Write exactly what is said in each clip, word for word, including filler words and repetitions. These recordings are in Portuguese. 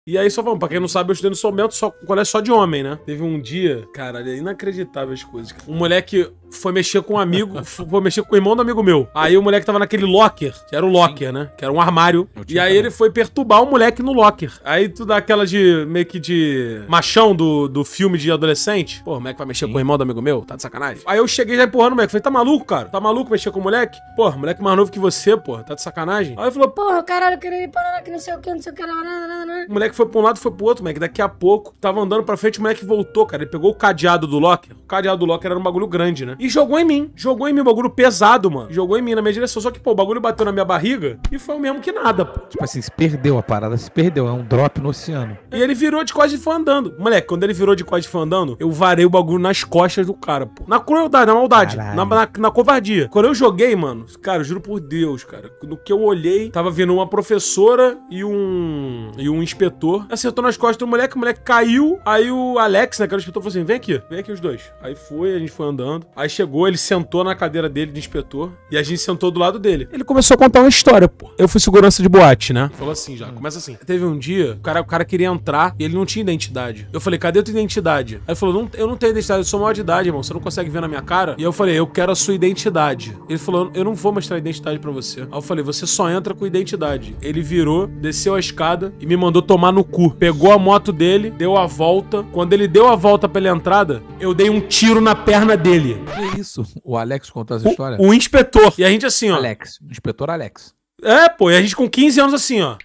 E aí, só falando, pra quem não sabe, eu estudei no São Bento, só, colégio só de homem, né? Teve um dia, caralho, é inacreditável as coisas. Um moleque foi mexer com um amigo, foi mexer com o irmão do amigo meu. Aí o moleque tava naquele locker, que era o locker, Sim. né? Que era um armário. E aí ele foi perturbar o moleque no locker. Aí tu dá aquela de, meio que de machão do, do filme de adolescente. Pô, o moleque vai mexer Sim. com o irmão do amigo meu? Tá de sacanagem? Aí eu cheguei já empurrando o moleque. Falei, tá maluco, cara? Tá maluco mexer com o moleque? Pô, moleque mais novo que você, pô. Tá de sacanagem? Aí ele falou, porra, caralho, eu queria ir parar aqui, não sei o que, não sei o que. O moleque foi pra um lado, foi pro outro, moleque. Daqui a pouco, tava andando pra frente, o moleque voltou, cara. Ele pegou o cadeado do locker. O cadeado do locker era um bagulho grande, né? E jogou em mim. Jogou em mim, um bagulho pesado, mano. Jogou em mim, na minha direção. Só que, pô, o bagulho bateu na minha barriga e foi o mesmo que nada, pô. Tipo assim, se perdeu a parada, se perdeu. É um drop no oceano. E ele virou de costas e foi andando. Moleque, quando ele virou de costas e foi andando, eu varei o bagulho nas costas do cara, pô. Na crueldade, na maldade. Na, na, na covardia. Quando eu joguei, mano, cara, eu juro por Deus, cara. No que eu olhei, tava vindo uma professora e um... e um inspetor. Acertou nas costas do moleque, o moleque caiu. Aí o Alex, né, que era o inspetor, falou assim, vem aqui. Vem aqui os dois. Aí foi, a gente foi andando. Aí chegou, ele sentou na cadeira dele de inspetor e a gente sentou do lado dele. Ele começou a contar uma história, pô. Eu fui segurança de boate, né? Falou assim já, começa assim. Teve um dia, o cara, o cara queria entrar e ele não tinha identidade. Eu falei, cadê a tua identidade? Aí ele falou, não, eu não tenho identidade, eu sou maior de idade, irmão. Você não consegue ver na minha cara? E eu falei, eu quero a sua identidade. Ele falou, eu não vou mostrar a identidade pra você. Aí eu falei, você só entra com identidade. Ele virou, desceu a escada e me mandou tomar no cu. Pegou a moto dele, deu a volta. Quando ele deu a volta pela entrada, eu dei um tiro na perna dele. Que isso? O Alex contou essa história? O, o inspetor. E a gente assim, ó. Alex. O inspetor Alex. É, pô. E a gente com quinze anos assim, ó.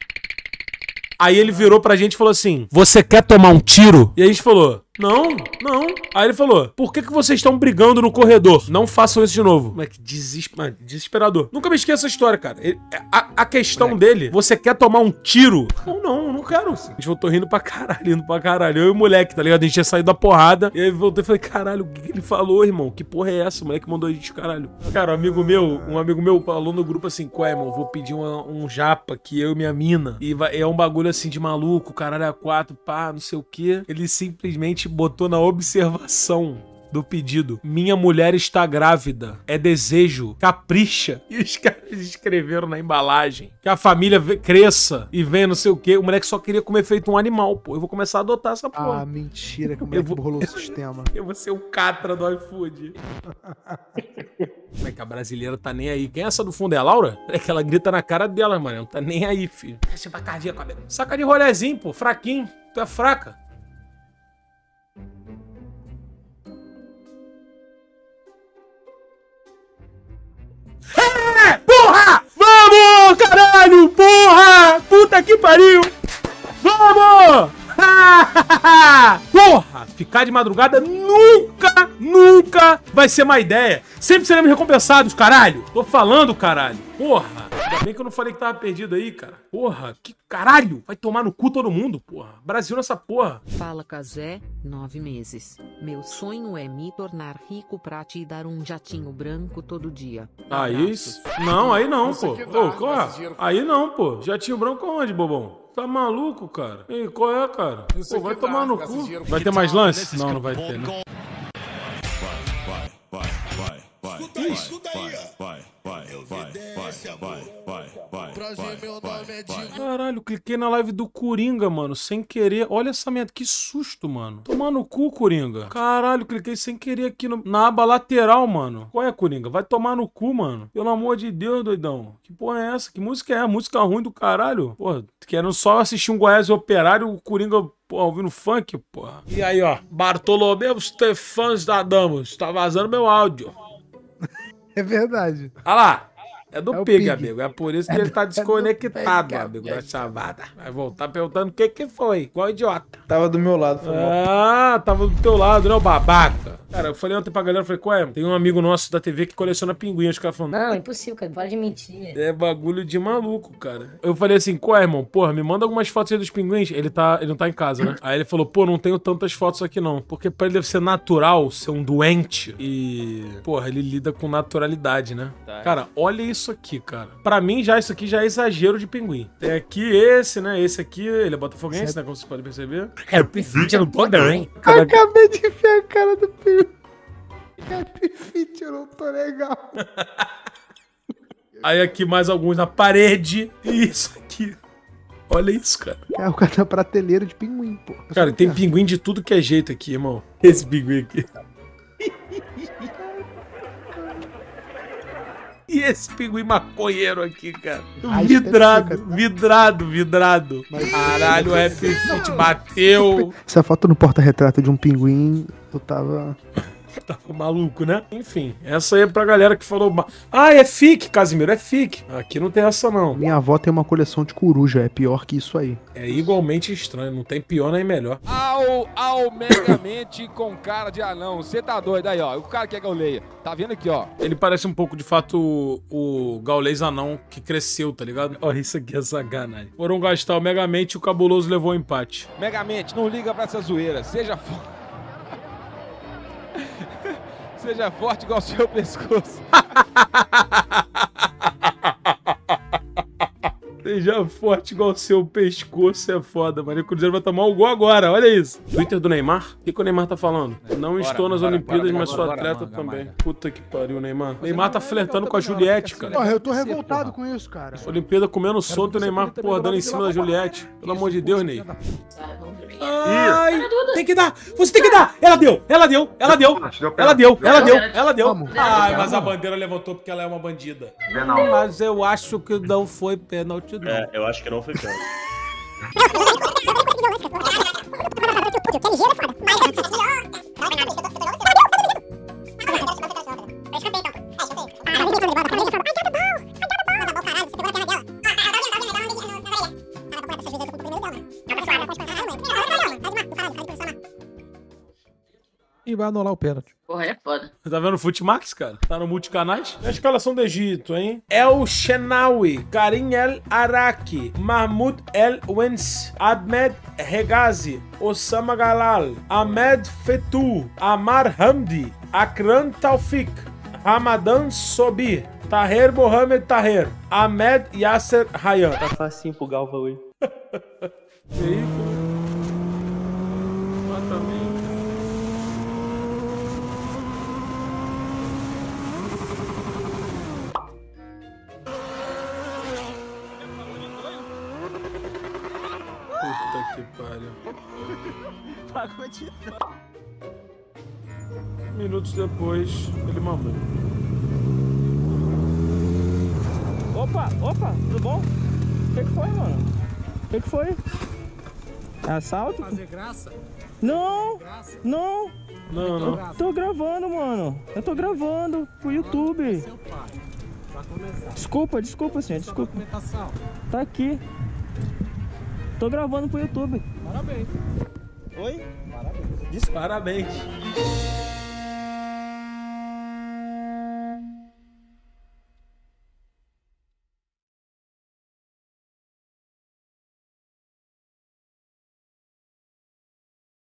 Aí ele virou pra gente e falou assim, você quer tomar um tiro? E a gente falou, não, não. Aí ele falou, por que que vocês estão brigando no corredor? Não façam isso de novo. Moleque, desesper... desesperador. Nunca me esqueça essa história, cara. Ele... A, a questão Moleque. dele, você quer tomar um tiro? Não, não, não quero. A gente voltou rindo pra caralho, rindo pra caralho. Eu e o moleque, tá ligado? A gente tinha saído da porrada. E aí voltei e falei, caralho, o que ele falou, irmão? Que porra é essa? O moleque mandou a gente, caralho. Cara, um amigo meu, um amigo meu falou no grupo assim, qual é, irmão? Vou pedir uma, um japa que eu e minha mina. E vai... é um bagulho assim de maluco, caralho, a quatro, pá, não sei o quê. Ele simplesmente botou na observação do pedido, minha mulher está grávida, é desejo, capricha. E os caras escreveram na embalagem que a família cresça e venha não sei o quê. O moleque só queria comer feito um animal, pô. Eu vou começar a adotar essa porra. Ah, mentira, que o moleque vou... burlou o sistema. Eu vou ser o catra do iFood. Como é que a brasileira tá nem aí? Quem é essa do fundo? É a Laura? É que ela grita na cara dela, mano. Não tá nem aí, filho. Essa bacadinha, cabelo. Saca de rolezinho, pô. Fraquinho. Tu é fraca. É! Porra! Vamos, caralho! Porra! Puta que pariu! Vamos! Porra! Ficar de madrugada nunca, nunca vai ser má ideia. Sempre seremos recompensados, caralho. Tô falando, caralho. Porra. Ainda bem que eu não falei que tava perdido aí, cara. Porra, que caralho. Vai tomar no cu todo mundo, porra. Brasil nessa porra. Fala, Cazé, nove meses. Meu sonho é me tornar rico pra te dar um jatinho branco todo dia. Aí, não, aí não, pô. Ô, qual? Aí não, pô. Jatinho branco onde, bobão? Tá maluco, cara? Ei, qual é, cara? Pô, vai tomar no cu. Vai ter mais lance? Não, não vai ter, né? Vai, vai, vai, vai, vai, escuta aí, vai, vai, vai, vai, vai, vai, vai, prazer, meu nome é Digo. Caralho, cliquei na live do Coringa, mano, sem querer. Olha essa merda, que susto, mano. Tomar no cu, Coringa. Caralho, cliquei sem querer aqui no, na aba lateral, mano. Qual é, Coringa? Vai tomar no cu, mano. Pelo amor de Deus, doidão. Que porra é essa? Que música é? Música ruim do caralho? Porra, querendo só assistir um Goiás Operário, o Coringa... Pô, ouvindo funk, porra. E aí, ó. Bartolomeu Stefans da Damos. Tá vazando meu áudio. É verdade. Olha lá. É do é Pig, Pig, amigo. É por isso que é ele tá desconectado, Pig, amigo, da chamada. Vai voltar perguntando o que que foi. Igual idiota. Tava do meu lado. Foi ah, mal. Tava do teu lado, né, o babaca? Cara, eu falei ontem pra galera, eu falei, qual é? Tem um amigo nosso da T V que coleciona pinguim. Os caras falando... Não, é impossível, cara. Para de mentir. É bagulho de maluco, cara. Eu falei assim, qual é, irmão? Porra, me manda algumas fotos aí dos pinguins. Ele, tá, ele não tá em casa, né? Aí ele falou, pô, não tenho tantas fotos aqui não. Porque pra ele deve ser natural, ser um doente. E, porra, ele lida com naturalidade, né? Tá. Cara, olha isso aqui, cara. Pra mim, já isso aqui já é exagero de pinguim. Tem aqui esse, né? Esse aqui, ele é botafoguense, certo, né? Como vocês podem perceber. É, o Pifite eu não tô bem. Acabei de ver a cara do pinguim. É Pifite, eu não tô legal. Aí aqui mais alguns na parede. E isso aqui. Olha isso, cara. É o cara da prateleira de pinguim, pô. Cara, tem pinguim de tudo que é jeito aqui, irmão. Esse pinguim aqui. E esse pinguim maconheiro aqui, cara. Vidrado, vidrado, vidrado. Caralho, o Rap Fit bateu. Essa foto no porta-retrato de um pinguim, eu tava... Tava maluco, né? Enfim, essa aí é pra galera que falou... Ah, é fique, Casimiro, é fique. Aqui não tem essa, não. Minha avó tem uma coleção de coruja, é pior que isso aí. É igualmente estranho, não tem pior nem melhor. Ao, ao Megamente com cara de anão. Você tá doido aí, ó. O cara quer que eu leia. Tá vendo aqui, ó. Ele parece um pouco, de fato, o, o Gaules anão que cresceu, tá ligado? Olha, isso aqui é sacanagem. Foram gastar o Megamente e o Cabuloso levou o empate. Megamente, não liga pra essa zoeira. Seja forte. Seja forte igual o seu pescoço. Seja forte igual o seu pescoço, é foda, mano. O Cruzeiro vai tomar o gol agora, olha isso. Twitter do Neymar? O que, que o Neymar tá falando? Não bora, estou nas bora, Olimpíadas, bora, mas sou bora, atleta bora, também. Manga. Puta que pariu, Neymar. Você Neymar tá flertando com a Juliette, cara. Porra, eu tô revoltado com isso, cara. Olimpíada comendo solto e o Neymar, porra, dando em cima da Juliette. Pelo amor de Deus, Ney. Ai, tem que dar! Você tem que dar! Ela deu! Ela deu! Ela deu! Ela deu! Ela deu! Ela deu! Ai, mas a bandeira levantou porque ela é uma bandida. Mas eu acho que não foi pênalti, não. É, eu acho que não foi pênalti. E vai anular o pênalti. Porra, é foda. Tá vendo o Futimax, cara? Tá no multicanais? A escalação do Egito, hein? El Shenawi, Karim El Araki, Mahmoud El Wens, Ahmed Regazi, Osama Galal, Ahmed Fetou, Amar Hamdi, Akram Taufik, Ramadan Sobir, Taher Mohamed Taher, Ahmed Yasser Rayyan. Tá facinho pro Galva hoje. Veículo. Exatamente. Puta que pariu. Minutos depois, ele mamou. Opa, opa, tudo bom? O que que foi, mano? O que que foi? Assalto? Fazer graça? Não, graça. não. Não, não. Eu tô gravando, mano. Eu tô gravando pro YouTube. Desculpa, desculpa, senhor, desculpa. Tá aqui. Tô gravando pro YouTube. Parabéns. Oi? Parabéns. Parabéns.